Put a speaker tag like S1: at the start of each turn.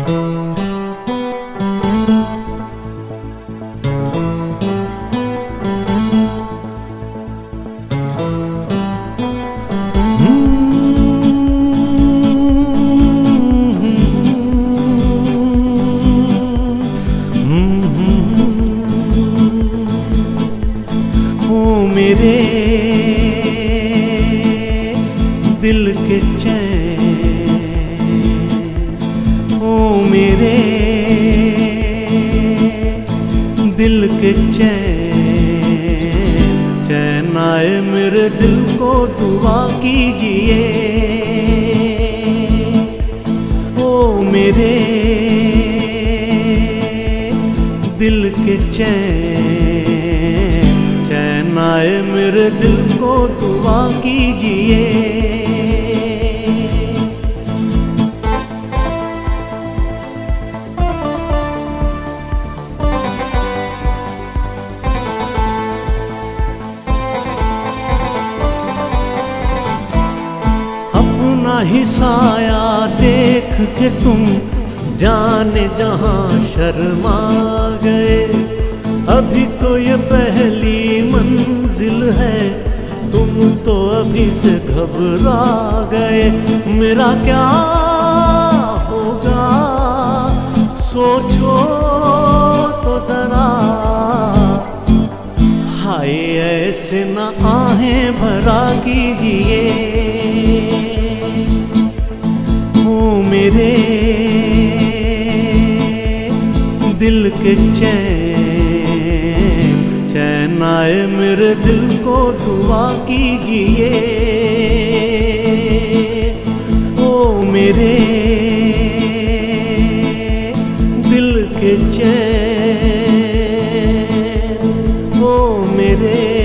S1: मेरे दिल के चैन, ओ मेरे दिल के चैन, चैन आए मेरे दिल को दुआ कीजिए। ओ मेरे दिल के चैन, चैन आए मेरे दिल को दुआ कीजिए। अपना ही साया देख के तुम जाने जहां शर्मा गए। अभी तो ये पहली मंजिल है, तुम तो अभी से घबरा गए। मेरा क्या होगा सोचो तो जरा, हाय ऐसे न आहें भरा कीजिए। ओ मेरे दिल के चैन, चैन आए मेरे दिल को दुआ कीजिए। ओ मेरे दिल के चैन, ओ मेरे